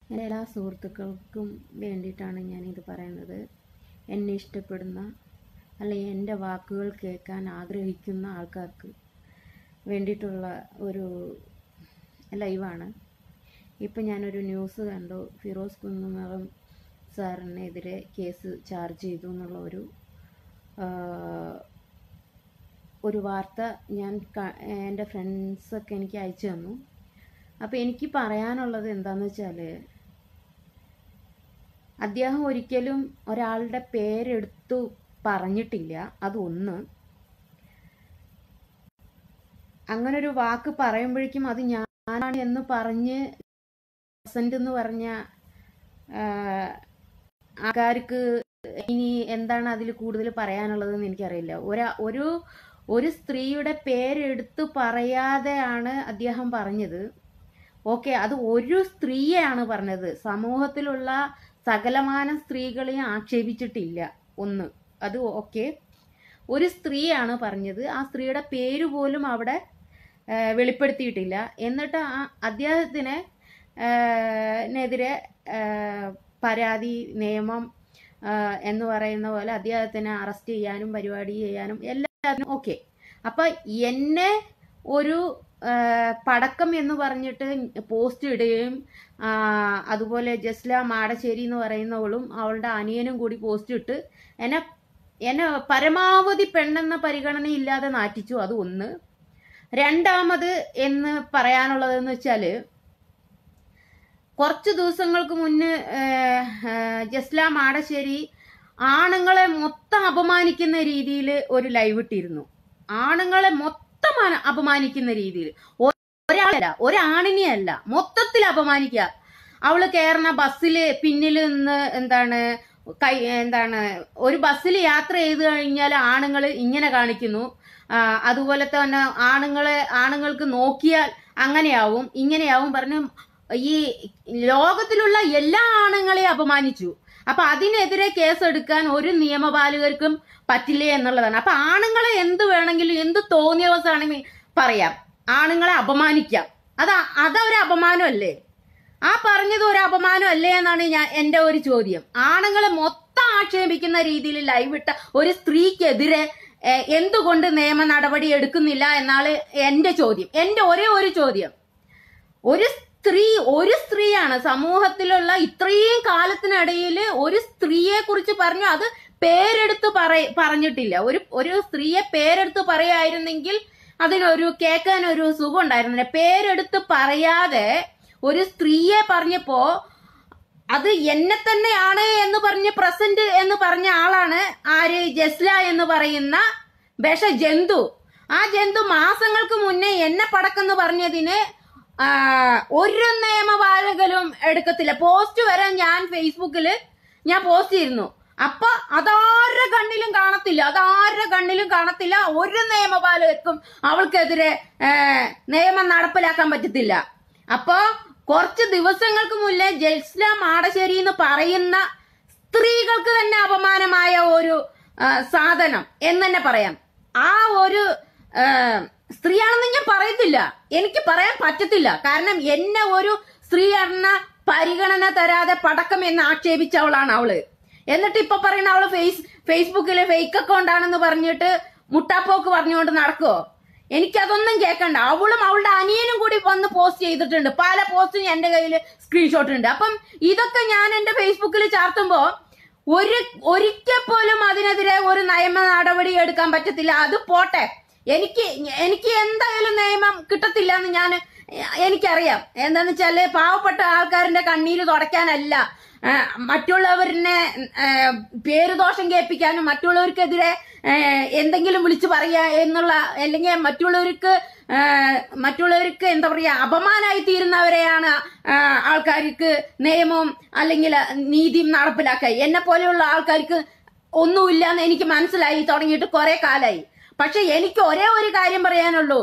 എൻ്റെ എല്ലാ സുഹൃത്തുക്കൾക്കും വേണ്ടിയിട്ടാണ് ഞാനിത് പറയുന്നത്. എന്നെ ഇഷ്ടപ്പെടുന്ന അല്ലെങ്കിൽ എൻ്റെ വാക്കുകൾ കേൾക്കാൻ ആഗ്രഹിക്കുന്ന ആൾക്കാർക്ക് വേണ്ടിയിട്ടുള്ള ഒരു ലൈവാണ്. ഇപ്പം ഞാനൊരു ന്യൂസ് കണ്ടു. ഫിറോസ് കുന്നുമറം സാറിനെതിരെ കേസ് ചാർജ് ചെയ്തു എന്നുള്ള ഒരു വാർത്ത എൻ്റെ ഫ്രണ്ട്സൊക്കെ എനിക്ക് അയച്ചു തന്നു. അപ്പോൾ എനിക്ക് പറയാനുള്ളത് എന്താണെന്ന് വെച്ചാൽ, അദ്ദേഹം ഒരിക്കലും ഒരാളുടെ പേരെടുത്തു പറഞ്ഞിട്ടില്ല. അതൊന്ന്. അങ്ങനൊരു വാക്ക് പറയുമ്പോഴേക്കും അത് ഞാനാണ് എന്ന് പറഞ്ഞ് പ്രസന്റ് എന്ന് പറഞ്ഞ ആൾക്കാർക്ക് ഇനി എന്താണ് അതിൽ കൂടുതൽ പറയാനുള്ളതെന്ന് എനിക്കറിയില്ല. ഒരു സ്ത്രീയുടെ പേരെടുത്ത് പറയാതെയാണ് അദ്ദേഹം പറഞ്ഞത്. ഓക്കെ, അത് ഒരു സ്ത്രീയെയാണ് പറഞ്ഞത്. സമൂഹത്തിലുള്ള സകലമാന സ്ത്രീകളെയും ആക്ഷേപിച്ചിട്ടില്ല. ഒന്ന്, അത് ഓക്കെ. ഒരു സ്ത്രീയാണ് പറഞ്ഞത്. ആ സ്ത്രീയുടെ പേര് പോലും അവിടെ വെളിപ്പെടുത്തിയിട്ടില്ല. എന്നിട്ട് അദ്ദേഹത്തിനെതിരെ പരാതി നിയമം എന്ന് പറയുന്ന പോലെ അദ്ദേഹത്തിനെ അറസ്റ്റ് ചെയ്യാനും പരിപാടി ചെയ്യാനും എല്ലാത്തിനും ഓക്കെ. അപ്പൊ എന്നെ ഒരു പടക്കം എന്ന് പറഞ്ഞിട്ട് പോസ്റ്റ് ഇടുകയും അതുപോലെ ജസ്ല മാടശ്ശേരി എന്ന് പറയുന്നവളും അവളുടെ അനിയനും കൂടി പോസ്റ്റ് ഇട്ട് എന്നെ പരമാവധി പെണ്ണെന്ന പരിഗണന ഇല്ലാതെ നാറ്റിച്ചു. അത് ഒന്ന്. രണ്ടാമത് എന്ന് പറയാനുള്ളതെന്ന് വെച്ചാല്, കുറച്ച് ദിവസങ്ങൾക്ക് മുന്നേ ജസ്ല മാടശ്ശേരി ആണുങ്ങളെ മൊത്തം അപമാനിക്കുന്ന രീതിയിൽ ഒരു ലൈവ് ഇട്ടിരുന്നു. ആണുങ്ങളെ മൊത്തം അപമാനിക്കുന്ന രീതിയിൽ, ഒരാണിനെയല്ല, മൊത്തത്തിൽ അപമാനിക്കുക. അവള് കയറുന്ന ബസ്സില് പിന്നിൽ നിന്ന് ഒരു ബസ്സിൽ യാത്ര ചെയ്ത് കഴിഞ്ഞാൽ ആണുങ്ങൾ ഇങ്ങനെ കാണിക്കുന്നു. അതുപോലെ തന്നെ ആണുങ്ങൾക്ക് നോക്കിയാൽ അങ്ങനെയാവും ഇങ്ങനെയാവും പറഞ്ഞ് ഈ ലോകത്തിലുള്ള എല്ലാ ആണുങ്ങളെയും അപമാനിച്ചു. അപ്പൊ അതിനെതിരെ കേസെടുക്കാൻ ഒരു നിയമപാലകർക്കും പറ്റില്ല എന്നുള്ളതാണ്. അപ്പൊ ആണുങ്ങളെ എന്ത് വേണമെങ്കിലും എന്ത് തോന്നിയവസാണെങ്കിൽ പറയാം, ആണുങ്ങളെ അപമാനിക്കാം. അതൊരു അപമാനമല്ലേ? ആ പറഞ്ഞത് ഒരു അപമാനമല്ലേ എന്നാണ് എന്റെ ഒരു ചോദ്യം. ആണുങ്ങളെ മൊത്തം ആക്ഷേപിക്കുന്ന രീതിയിൽ ലൈവ് ഇട്ട ഒരു സ്ത്രീക്കെതിരെ എന്തുകൊണ്ട് നിയമ നടപടി എടുക്കുന്നില്ല എന്നാണ് എന്റെ ചോദ്യം. എന്റെ ഒരേ ഒരു ചോദ്യം. ഒരു സ്ത്രീയാണ് സമൂഹത്തിലുള്ള ഇത്രയും കാലത്തിനിടയിൽ ഒരു സ്ത്രീയെ കുറിച്ച് പറഞ്ഞു. അത് പേരെടുത്ത് പറഞ്ഞിട്ടില്ല. ഒരു സ്ത്രീയെ പേരെടുത്ത് പറയായിരുന്നെങ്കിൽ അതിനൊരു കേൾക്കാൻ ഒരു സുഖം ഉണ്ടായിരുന്നില്ല. പേരെടുത്ത് പറയാതെ ഒരു സ്ത്രീയെ പറഞ്ഞപ്പോ അത് എന്നെ തന്നെയാണ് എന്ന് പറഞ്ഞ് പ്രസന്റ് എന്ന് പറഞ്ഞ ആളാണ് ആര്? ജസ്ല എന്ന് പറയുന്ന വിഷജന്തു. ആ ജന്തു മാസങ്ങൾക്ക് മുന്നേ എന്നെ പടക്കെന്ന് പറഞ്ഞതിന് ഒരു നിയമപാലകരും എടുക്കത്തില്ല. പോസ്റ്റ് വരെ ഞാൻ ഫേസ്ബുക്കില് പോസ്റ്റ് ചെയ്തിരുന്നു. അപ്പൊ അതാരുടെ കണ്ണിലും കാണത്തില്ല. ഒരു നിയമപാലകർക്കും അവൾക്കെതിരെ നിയമം നടപ്പിലാക്കാൻ പറ്റത്തില്ല. അപ്പൊ കുറച്ച് ദിവസങ്ങൾക്ക് മുന്നേ ജസ്ല മാടശ്ശേരി എന്ന് പറയുന്ന സ്ത്രീകൾക്ക് തന്നെ അപമാനമായ ഒരു സാധനം എന്ന് തന്നെ പറയാം. ആ ഒരു സ്ത്രീയാണെന്ന് ഞാൻ പറയത്തില്ല, എനിക്ക് പറയാൻ പറ്റത്തില്ല. കാരണം എന്നെ ഒരു സ്ത്രീ എന്ന പരിഗണന തരാതെ പടക്കം എന്ന് ആക്ഷേപിച്ചവളാണ് അവള്. എന്നിട്ട് ഇപ്പൊ പറയുന്ന അവള് ഫേസ്ബുക്കിലെ ഫേക്ക് അക്കൗണ്ട് ആണെന്ന് പറഞ്ഞിട്ട് മുട്ടാപ്പോക്ക് പറഞ്ഞുകൊണ്ട് നടക്കുവോ? എനിക്കതൊന്നും കേൾക്കണ്ട. അവളും അവളുടെ അനിയനും കൂടി വന്ന് പോസ്റ്റ് ചെയ്തിട്ടുണ്ട്. പല പോസ്റ്റും എന്റെ കയ്യിൽ സ്ക്രീൻഷോട്ട് ഉണ്ട്. അപ്പം ഇതൊക്കെ ഞാൻ എന്റെ ഫേസ്ബുക്കിൽ ചാർത്തുമ്പോ ഒരിക്കൽ പോലും അതിനെതിരെ ഒരു നിയമ നടപടി എടുക്കാൻ പറ്റത്തില്ല. അത് പോട്ടെ, എനിക്ക് എന്തായാലും നിയമം കിട്ടത്തില്ല എന്ന് എനിക്കറിയാം. എന്താന്ന് വെച്ചാല് പാവപ്പെട്ട ആൾക്കാരുടെ കണ്ണീര് തുടയ്ക്കാനല്ല, മറ്റുള്ളവരിനെ പേരുദോഷം കേൾപ്പിക്കാനും മറ്റുള്ളവർക്കെതിരെ എന്തെങ്കിലും വിളിച്ചു പറയാ എന്നുള്ള, അല്ലെങ്കിൽ മറ്റുള്ളവർക്ക് എന്താ പറയാ അപമാനമായി തീരുന്നവരെയാണ് ആൾക്കാർക്ക് നിയമവും അല്ലെങ്കിൽ നീതിയും നടപ്പിലാക്കുക. എന്നെ പോലെയുള്ള ആൾക്കാർക്ക് ഒന്നുമില്ല എന്ന് എനിക്ക് മനസ്സിലായി തുടങ്ങിയിട്ട് കുറെ കാലായി. പക്ഷെ എനിക്ക് ഒരേ ഒരു കാര്യം പറയാനുള്ളൂ.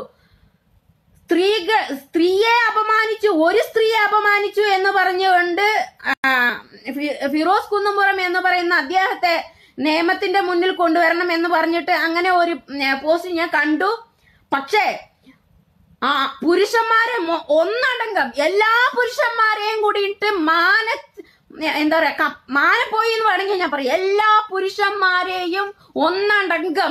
സ്ത്രീയെ അപമാനിച്ചു, ഒരു സ്ത്രീയെ അപമാനിച്ചു എന്ന് പറഞ്ഞുകൊണ്ട് ഫിറോസ് കുന്നുംപുറം എന്ന് പറയുന്ന അദ്ദേഹത്തെ നിയമത്തിന്റെ മുന്നിൽ കൊണ്ടുവരണം എന്ന് പറഞ്ഞിട്ട് അങ്ങനെ ഒരു പോസ്റ്റ് ഞാൻ കണ്ടു. പക്ഷേ ആ പുരുഷന്മാരെ ഒന്നടങ്കം എല്ലാ പുരുഷന്മാരെയും കൂടിയിട്ട് എന്താ പറയാ മാന പോയി എന്ന് വേണമെങ്കിൽ ഞാൻ പറയാം. എല്ലാ പുരുഷന്മാരെയും ഒന്നടങ്കം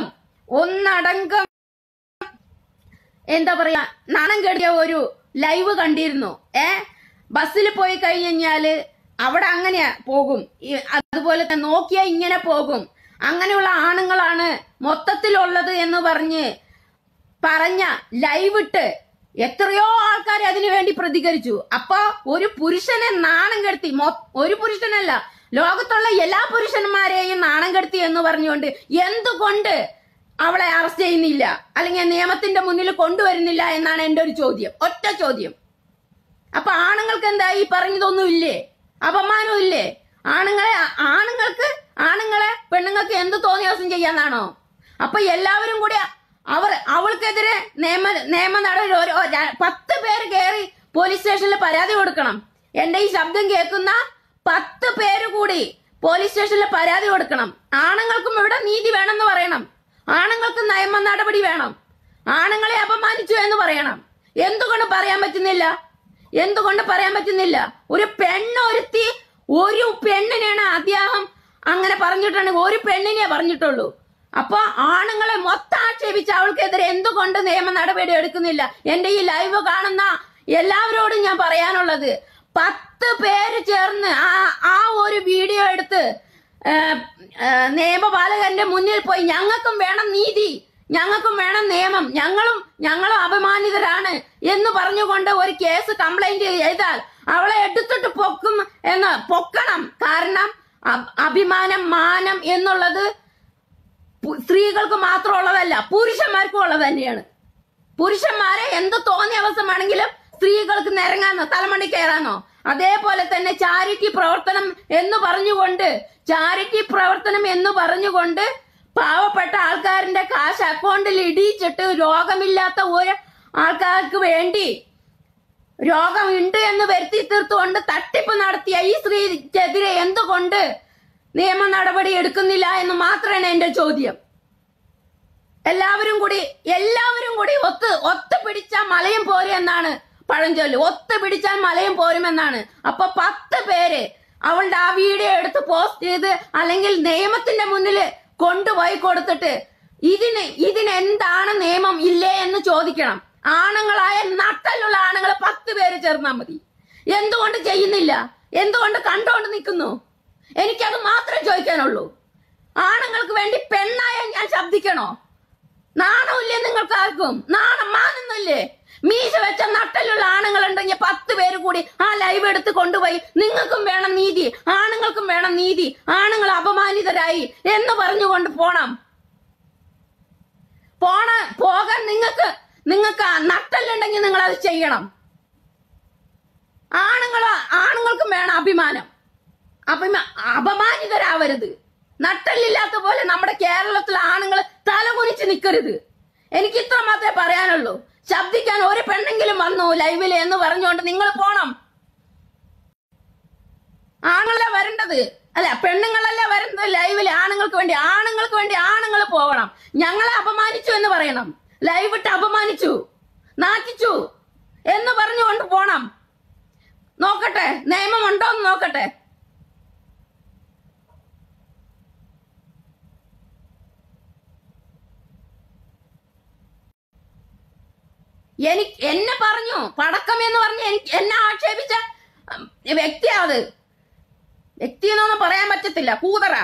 എന്താ പറയാ നാണം കെടിയ ഒരു ലൈവ് കണ്ടിരുന്നു. ബസ്സിൽ പോയി കഴിഞ്ഞാല് അവിടെ അങ്ങനെ പോകും, അതുപോലെ തന്നെ നോക്കിയാ ഇങ്ങനെ പോകും, അങ്ങനെയുള്ള ആണുങ്ങളാണ് മൊത്തത്തിലുള്ളത് എന്ന് പറഞ്ഞ ലൈവ് ഇട്ട് എത്രയോ ആൾക്കാർ അതിനു വേണ്ടി പ്രതികരിച്ചു. അപ്പൊ ഒരു പുരുഷനെ നാണം കെടുത്തി, ഒരു പുരുഷനല്ല ലോകത്തുള്ള എല്ലാ പുരുഷന്മാരെയും നാണം കെടുത്തി എന്ന് പറഞ്ഞുകൊണ്ട് എന്തുകൊണ്ട് അവളെ അറസ്റ്റ് ചെയ്യുന്നില്ല, അല്ലെങ്കിൽ നിയമത്തിന്റെ മുന്നിൽ കൊണ്ടുവരുന്നില്ല എന്നാണ് എന്റെ ഒരു ചോദ്യം, ഒറ്റ ചോദ്യം. അപ്പൊ ആണുങ്ങൾക്ക് എന്താ ഈ പറഞ്ഞതൊന്നും ഇല്ലേ? അപമാനം ഇല്ലേ? ആണുങ്ങളെ പെണ്ണുങ്ങൾക്ക് എന്ത് തോന്നിയ ദിവസം ചെയ്യാന്നാണോ? അപ്പൊ എല്ലാവരും കൂടി അവൾക്കെതിരെ നിയമ നടപടി 10 പേര് കയറി പോലീസ് സ്റ്റേഷനിൽ പരാതി കൊടുക്കണം. എന്റെ ഈ ശബ്ദം കേൾക്കുന്ന 10 പേര് കൂടി പോലീസ് സ്റ്റേഷനിൽ പരാതി കൊടുക്കണം. ആണുങ്ങൾക്കും ഇവിടെ നീതി വേണമെന്ന് പറയണം, ആണുങ്ങൾക്ക് നിയമ നടപടി വേണം, ആണുങ്ങളെ അപമാനിച്ചു എന്ന് പറയണം. എന്തുകൊണ്ട് പറയാൻ പറ്റുന്നില്ല? ഒരു പെണ്ണിനെയാണ് അദ്ദേഹം അങ്ങനെ പറഞ്ഞിട്ടുണ്ടെങ്കിൽ ഒരു പെണ്ണിനെ പറഞ്ഞിട്ടുള്ളൂ. അപ്പൊ ആണുങ്ങളെ മൊത്തം ആക്ഷേപിച്ച് അവൾക്കെതിരെ എന്തുകൊണ്ട് നിയമ നടപടി എടുക്കുന്നില്ല? എന്റെ ഈ ലൈവ് കാണുന്ന എല്ലാവരോടും ഞാൻ പറയാനുള്ളത്, 10 പേര് ചേർന്ന് ആ ഒരു വീഡിയോ എടുത്ത് നിയമപാലകന്റെ മുന്നിൽ പോയി ഞങ്ങൾക്കും വേണം നീതി, ഞങ്ങൾക്കും വേണം നിയമം, ഞങ്ങളും അപമാനിതരാണ് എന്ന് പറഞ്ഞുകൊണ്ട് ഒരു കേസ് കംപ്ലൈന്റ് ചെയ്താൽ അവളെ എടുത്തിട്ട് പൊക്കണം. കാരണം അഭിമാനം, മാനം എന്നുള്ളത് സ്ത്രീകൾക്ക് മാത്രമുള്ളതല്ല, പുരുഷന്മാർക്കും ഉള്ളത് തന്നെയാണ്. പുരുഷന്മാരെ എന്ത് തോന്നിയ അവസ്ഥ വേണമെങ്കിലും സ്ത്രീകൾക്ക് നിരങ്ങാന്നോ തലമണി കയറാനോ. അതേപോലെ തന്നെ ചാരിറ്റി പ്രവർത്തനം എന്ന് പറഞ്ഞുകൊണ്ട് പാവപ്പെട്ട ആൾക്കാരുടെ കാശ് അക്കൗണ്ടിൽ ഇടിച്ചിട്ട് രോഗമില്ലാത്ത ഒരു ആൾക്കാർക്ക് വേണ്ടി രോഗമുണ്ട് എന്ന് വരുത്തി തീർത്തുകൊണ്ട് തട്ടിപ്പ് നടത്തിയ ഈ സ്ത്രീക്കെതിരെ എന്തുകൊണ്ട് നിയമ നടപടി എടുക്കുന്നില്ല എന്ന് മാത്രമാണ് എന്റെ ചോദ്യം. എല്ലാവരും കൂടി ഒത്തു പിടിച്ചാൽ മലയും പോരുമെന്നാണ് പഴഞ്ചൊല്ല്. ഒത്തു പിടിച്ചാൽ മലയും പോരുമെന്നാണ്. അപ്പൊ 10 പേര് അവളുടെ ആ വീഡിയോ എടുത്ത് പോസ്റ്റ് ചെയ്ത് അല്ലെങ്കിൽ നിയമത്തിന്റെ മുന്നിൽ കൊണ്ടുപോയി കൊടുത്തിട്ട് ഇതിനെന്താണ് നിയമം ഇല്ലേ എന്ന് ചോദിക്കണം. ആണുങ്ങളായ നട്ടലുള്ള ആണുങ്ങൾ 10 പേര് ചേർന്നാൽ മതി. എന്തുകൊണ്ട് ചെയ്യുന്നില്ല? എന്തുകൊണ്ട് കണ്ടോണ്ട് നിൽക്കുന്നു? എനിക്കത് മാത്രമേ ചോദിക്കാനുള്ളൂ. ആണുങ്ങൾക്ക് വേണ്ടി പെണ്ണായ ഞാൻ ശബ്ദിക്കണോ? നാണമില്ലേ നിങ്ങൾക്ക് ആർക്കും? മാനൊന്നുമില്ലേ? മീശ വെച്ച നട്ടലുള്ള ആണുങ്ങളുണ്ടെങ്കിൽ 10 പേര് കൂടി ആ ലൈവ് എടുത്ത് കൊണ്ടുപോയി നിങ്ങൾക്കും വേണം നീതി, ആണുങ്ങൾക്കും വേണം നീതി, ആണുങ്ങൾ അപമാനിതരായി എന്ന് പറഞ്ഞുകൊണ്ട് പോകാൻ നിങ്ങൾക്ക് നട്ടല്ലുണ്ടെങ്കിൽ നിങ്ങൾ അത് ചെയ്യണം. ആണുങ്ങൾക്കും വേണം അഭിമാനം, അപമാനിതരാവരുത്. നട്ടല്ലില്ലാത്ത പോലെ നമ്മുടെ കേരളത്തിലെ ആണുങ്ങൾ തലകുനിച്ച് നിൽക്കരുത്. എനിക്ക് ഇത്ര മാത്രമേ പറയാനുള്ളൂ. ശബ്ദിക്കാൻ ഒരു പെണ്ണെങ്കിലും വന്നു ലൈവില് എന്ന് പറഞ്ഞുകൊണ്ട് നിങ്ങൾ പോണം. ആണുങ്ങളെ വരേണ്ടത് അല്ല, പെണ്ണുങ്ങളല്ല വരുന്നത് ലൈവില്. ആണുങ്ങൾക്ക് വേണ്ടി ആണുങ്ങൾ പോകണം. ഞങ്ങളെ അപമാനിച്ചു എന്ന് പറയണം. ലൈവ് ഇട്ട് അപമാനിച്ചു, നാറ്റിച്ചു എന്ന് പറഞ്ഞുകൊണ്ട് പോണം. നോക്കട്ടെ നിയമം ഉണ്ടോ എന്ന് നോക്കട്ടെ. എന്നെ പറഞ്ഞു പടക്കം എന്ന് പറഞ്ഞ് എന്നെ ആക്ഷേപിച്ച വ്യക്തിയാ അത്. വ്യക്തി എന്നൊന്നും പറയാൻ പറ്റത്തില്ല, കൂതറ.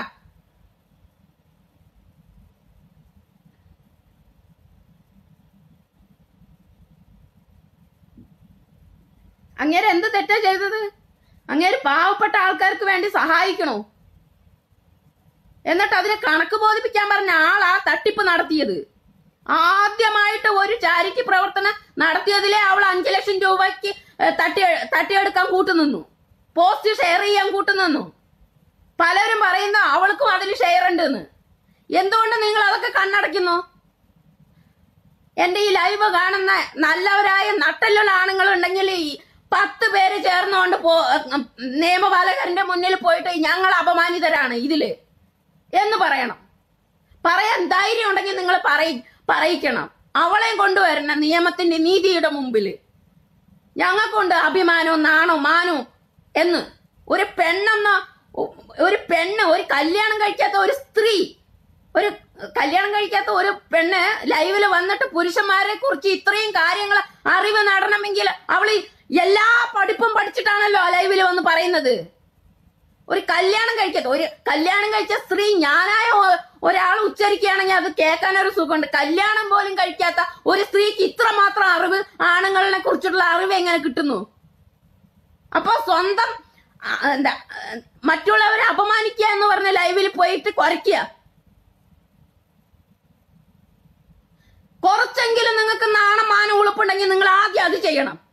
അങ്ങേര് എന്ത് തെറ്റാ ചെയ്തത്? അങ്ങേര് പാവപ്പെട്ട ആൾക്കാർക്ക് വേണ്ടി സഹായിക്കണോ? എന്നിട്ട് അതിനെ കണക്ക് ബോധിപ്പിക്കാൻ പറഞ്ഞ ആളാ തട്ടിപ്പ് നടത്തിയത്. ആദ്യമായിട്ട് ഒരു ചാരിറ്റി പ്രവർത്തനം നടത്തിയതിലെ അവൾ 5 ലക്ഷം രൂപയ്ക്ക് തട്ടിയെടുക്കാൻ കൂട്ടുനിന്നു, പോസ്റ്റ് ഷെയർ ചെയ്യാൻ കൂട്ടുനിന്നു. പലരും പറയുന്ന അവൾക്കും അതിന് ഷെയർ ഉണ്ടെന്ന്. എന്തുകൊണ്ട് നിങ്ങൾ അതൊക്കെ കണ്ണടയ്ക്കുന്നു? എന്റെ ഈ ലൈവ് കാണുന്ന നല്ലവരായ നട്ടലുള്ള ആണുങ്ങൾ ഉണ്ടെങ്കിൽ ഈ 10 പേര് ചേർന്നുകൊണ്ട് നിയമപാലകരുടെ മുന്നിൽ പോയിട്ട് ഞങ്ങൾ അപമാനിതരാണ് എന്ന് പറയണം. പറയാൻ ധൈര്യം ഉണ്ടെങ്കിൽ നിങ്ങൾ പറയിക്കണം. അവളെയും കൊണ്ടുവരണം നിയമത്തിന്റെ നീതിയുടെ മുമ്പില്. ഞങ്ങൾക്കുണ്ട് അഭിമാനവും നാണവും മാനവും എന്ന്. ഒരു പെണ്ണ് ഒരു കല്യാണം കഴിക്കാത്ത ഒരു സ്ത്രീ, ഒരു കല്യാണം കഴിക്കാത്ത ഒരു പെണ്ണ് ലൈവില് വന്നിട്ട് പുരുഷന്മാരെ കുറിച്ച് ഇത്രയും കാര്യങ്ങൾ അറിവ് നടണമെങ്കിൽ അവള് എല്ലാ പഠിപ്പും പഠിച്ചിട്ടാണല്ലോ ലൈവില് വന്ന് പറയുന്നത്. ഒരു കല്യാണം കഴിച്ച സ്ത്രീ ഞാനായ ഒരാൾ ഉച്ചരിക്കുകയാണെങ്കിൽ അത് കേൾക്കാൻ ഒരു സുഖമുണ്ട്. കല്യാണം പോലും കഴിക്കാത്ത ഒരു സ്ത്രീക്ക് ഇത്രമാത്രം അറിവ്, ആണുങ്ങളെ കുറിച്ചുള്ള അറിവ് എങ്ങനെ കിട്ടുന്നു? അപ്പൊ സ്വന്തം മറ്റുള്ളവരെ അപമാനിക്കുക എന്ന് പറഞ്ഞ ലൈവിൽ പോയിട്ട് കുറയ്ക്കുക. കുറച്ചെങ്കിലും നിങ്ങൾക്ക് നാണം മാനം ഉളുപ്പുണ്ടെങ്കിൽ നിങ്ങൾ ആദ്യം അത് ചെയ്യണം.